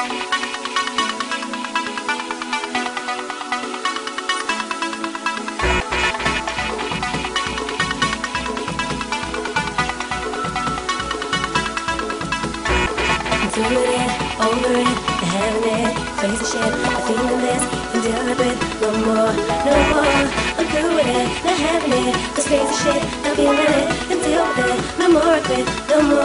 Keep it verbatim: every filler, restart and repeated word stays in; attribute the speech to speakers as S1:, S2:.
S1: Doing it, over it, having it, crazy shit, I'm feeling this, can deal with no more, no more, I'm through with it, not having it, this crazy shit, I'm feeling it, can deal with it, no more of it, no more.